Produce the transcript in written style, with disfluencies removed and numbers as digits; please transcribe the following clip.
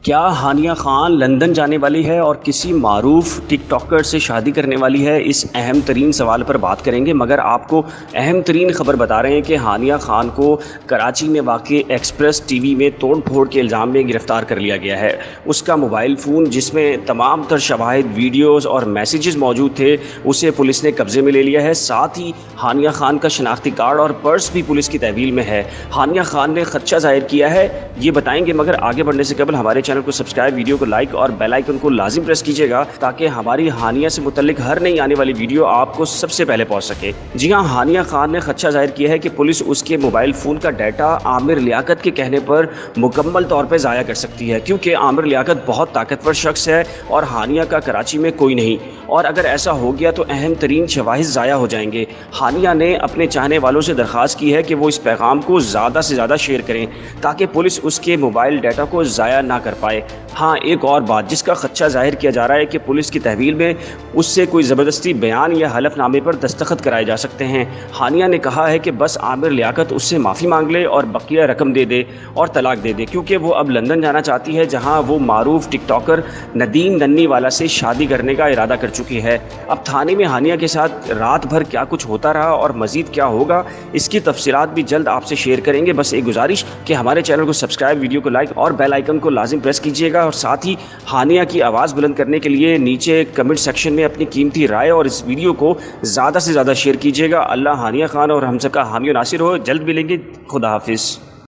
کیا ہانیہ خان لندن جانے والی ہے اور کسی معروف ٹک ٹاکر سے شادی کرنے والی ہے؟ اس اہم ترین سوال پر بات کریں گے، مگر آپ کو اہم ترین خبر بتا رہے ہیں کہ ہانیہ خان کو کراچی میں واقع ایکسپریس ٹی وی میں توڑ پھوڑ کے الزام میں گرفتار کر لیا گیا ہے۔ اس کا موبائل فون جس میں تمام تر شواہد، ویڈیوز اور میسیجز موجود تھے، اسے پولیس نے قبضے میں لے لیا ہے۔ ساتھ ہی ہانیہ خان کا شناختی کارڈ اور پرس بھی پولیس کی تحویل میں ہے۔ ہانیہ خان نے خدشہ ظاہر کیا ہے، یہ بتائیں گے، مگر آگے بڑھنے سے قبل ہمارے چینل کو سبسکرائب، ویڈیو کو لائک اور بیل آئیکن کو لازم پریس کیجیے گا تاکہ ہماری ہانیہ سے متعلق ہر نئی آنے والی ویڈیو آپ کو سب سے پہلے پہنچ سکے۔ جی ہاں، ہانیہ خان نے خدشہ ظاہر کیا ہے کہ پولیس اس کے موبائل فون کا ڈیٹا عامر لیاقت کے کہنے پر مکمل طور پہ ضائع کر سکتی ہے، کیونکہ عامر لیاقت بہت طاقتور شخص ہے اور ہانیہ کا کراچی میں کوئی نہیں، اور اگر ایسا ہو گیا تو اہم ترین شواہد ضائع ہو جائیں گے۔ ہانیہ نے اپنے چاہنے والوں سے درخواست کی ہے کہ وہ اس پیغام کو زیادہ سے زیادہ شیئر کریں تاکہ پولیس اس کے موبائل ڈیٹا کو ضائع نہ کر پائے۔ ہاں، ایک اور بات جس کا خدشہ ظاہر کیا جا رہا ہے کہ پولیس کی تحویل میں اس سے کوئی زبردستی بیان یا حلف نامے پر دستخط کرائے جا سکتے ہیں۔ ہانیہ نے کہا ہے کہ بس عامر لیاقت اس سے معافی مانگ لے اور بقیہ رقم دے دے اور طلاق دے دے، کیونکہ وہ اب لندن جانا چاہتی ہے جہاں وہ معروف ٹک ٹاکر ندیم ننی والا سے شادی کرنے کا ارادہ کر چکی ہے۔ اب تھانے میں ہانیہ کے ساتھ رات بھر کیا کچھ ہوتا رہا اور مزید کیا ہوگا، اس کی تفصیلات بھی جلد آپ سے شیئر کریں گے۔ بس ایک گزارش کہ ہمارے چینل کو سبسکرائب، ویڈیو کو لائک اور بیل آئیکن کو لازم پریس کیجیے گا، اور ساتھ ہی ہانیہ کی آواز بلند کرنے کے لیے نیچے کمنٹ سیکشن میں اپنی قیمتی رائے اور اس ویڈیو کو زیادہ سے زیادہ شیئر کیجیے گا۔ اللہ ہانیہ خان اور ہم سب کا حامی و ناصر ہو۔ جلد ملیں گے، خدا حافظ۔